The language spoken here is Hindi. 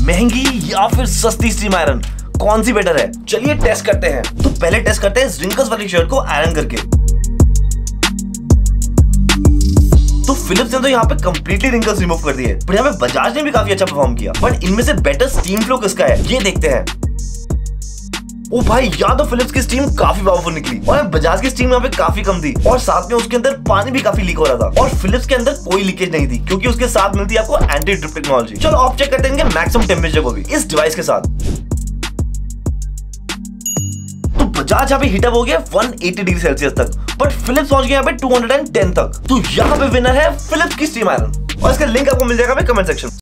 महंगी या फिर सस्ती स्टीम आयरन, कौन सी बेटर है? चलिए टेस्ट करते हैं। तो पहले टेस्ट करते हैं रिंकल्स वाली शर्ट को आयरन करके। तो फिलिप्स ने तो यहाँ पे कंप्लीटली रिंकल्स रिमूव कर दिए, पर यहाँ पे बजाज ने भी काफी अच्छा परफॉर्म किया। बट इनमें से बेटर स्टीम फ्लो किसका है, ये देखते हैं। ओ भाई, या तो फिलिप्स की स्टीम काफी पावरफुल निकली और बजाज की स्टीम यहाँ पे काफी कम थी, और साथ में उसके अंदर पानी भी काफी लीक हो रहा था। और फिलिप्स के अंदर कोई लीकेज नहीं थी, क्योंकि उसके साथ मिलती है आपको एंटी ड्रिप टेक्नोलॉजी। चलो आप चेक करते हैं मैक्सिमम टेम्परेचर को भी इस डिवाइस के साथ। तो बजाज यहाँ पे हीटअप हो गया 180 डिग्री सेल्सियस तक, बट फिलिप्स पहुंच गया यहाँ पे 210 तक। तो यहाँ पे विनर है फिलिप्स की स्टीम आयरन, और इसका लिंक आपको मिल जाएगा कमेंट सेक्शन।